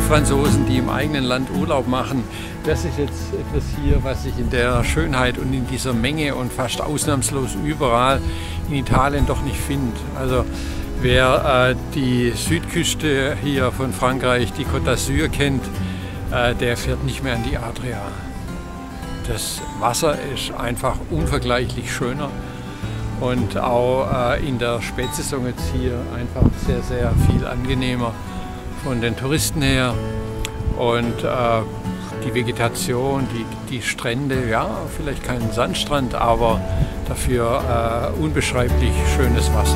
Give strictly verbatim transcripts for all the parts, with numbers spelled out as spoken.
Franzosen, die im eigenen Land Urlaub machen. Das ist jetzt etwas hier, was ich in der Schönheit und in dieser Menge und fast ausnahmslos überall in Italien doch nicht finde. Also wer äh, die Südküste hier von Frankreich, die Côte d'Azur kennt, äh, der fährt nicht mehr an die Adria. Das Wasser ist einfach unvergleichlich schöner und auch äh, in der Spätsaison jetzt hier einfach sehr, sehr viel angenehmer von den Touristen her. Und äh, die Vegetation, die, die Strände, ja, vielleicht kein Sandstrand, aber dafür äh, unbeschreiblich schönes Wasser.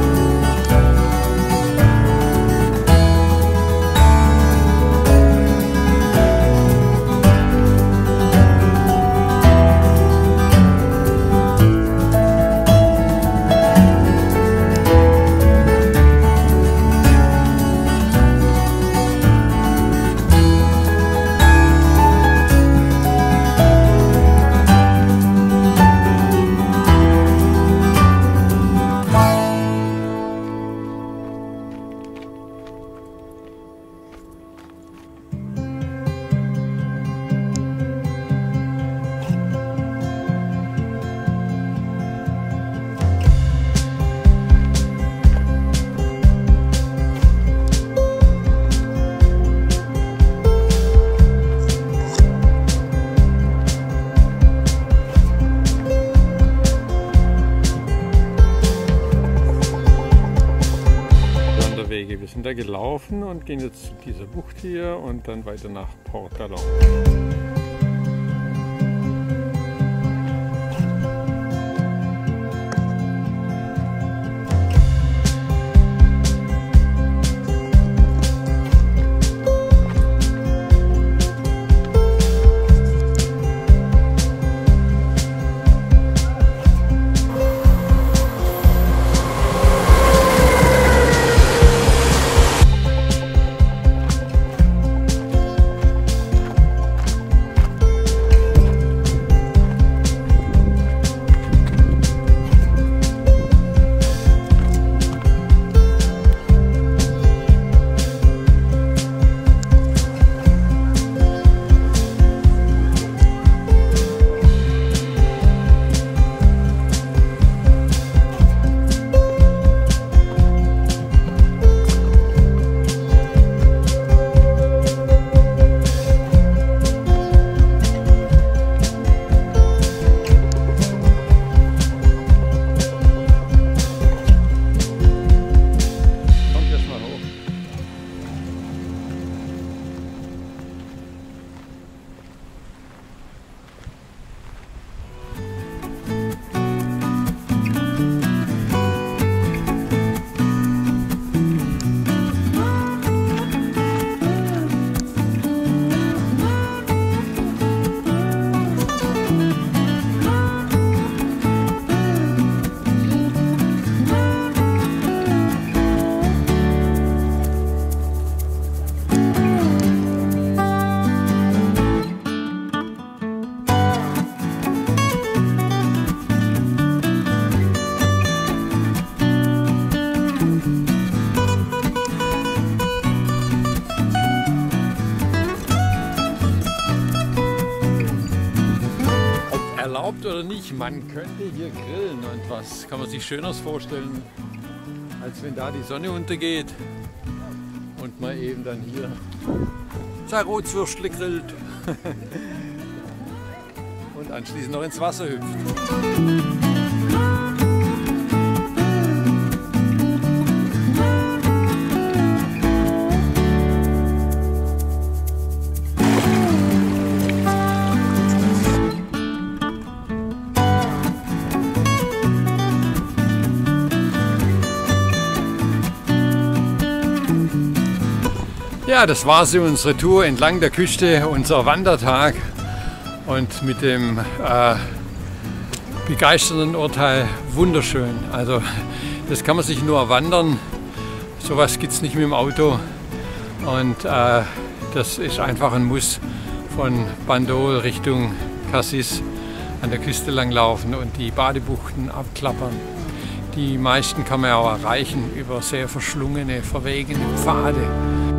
Wir sind da gelaufen und gehen jetzt zu dieser Bucht hier und dann weiter nach Portgalon. Erlaubt oder nicht, man könnte hier grillen und was kann man sich Schöneres vorstellen, als wenn da die Sonne untergeht und man eben dann hier sein Rotzwürstle grillt und anschließend noch ins Wasser hüpft. Ja, das war so unsere Tour entlang der Küste, unser Wandertag und mit dem äh, begeisternden Urteil wunderschön. Also das kann man sich nur erwandern, sowas gibt es nicht mit dem Auto und äh, das ist einfach ein Muss von Bandol Richtung Cassis an der Küste langlaufen und die Badebuchten abklappern. Die meisten kann man auch erreichen über sehr verschlungene, verwegene Pfade.